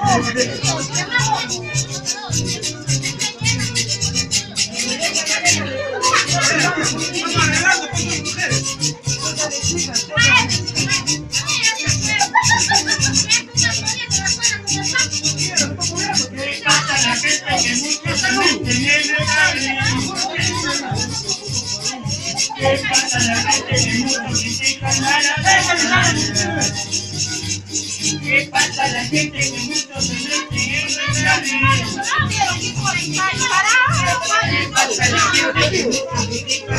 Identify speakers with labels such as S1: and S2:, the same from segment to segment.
S1: ¿Qué pasa a la gente que mucho critica nada? ¿Qué pasa a la gente que mucho se mete en nuestra vida? ¿Qué pasa a la gente que mucho critica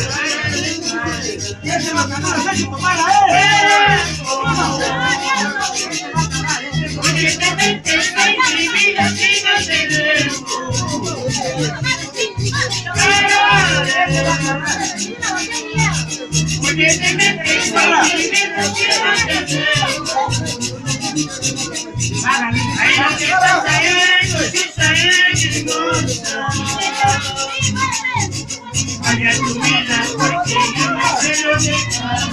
S1: porque te metes a escribir así no te dejo. Porque te metes a escribir así no te dejo. Ahí lo que pasa es que sabes que no cambia tu vida porque yo no sé lo que pasa.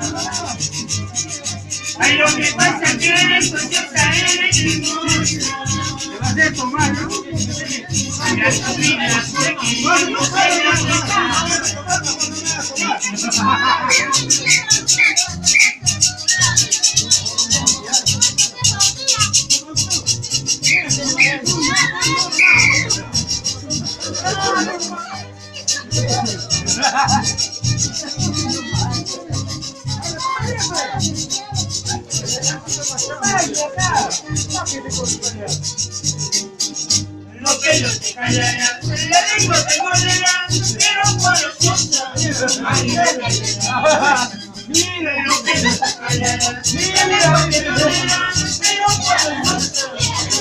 S1: Ay, lo que pasa es que eres preciosa, eres hermosa. Te vas a tomar, ¿no? Cambia tu vida porque yo no sé lo que pasa. Lo que yo te callará, la lengua te morderá, pero por los cosas. Mira lo que yo te callará, la lengua te morderá, pero por los cosas.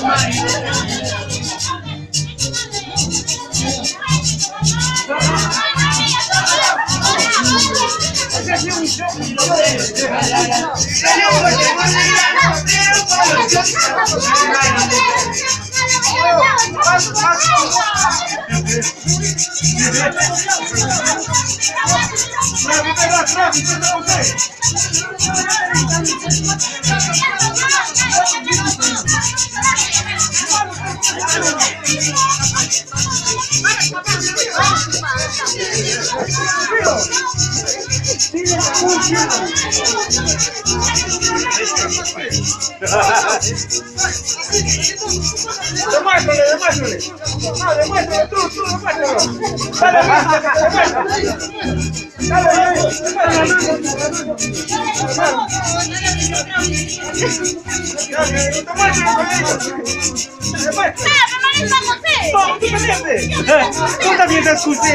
S1: Demuéstrale. No, demuéstrale tú, demuéstralo. Dale, tú también te escuché.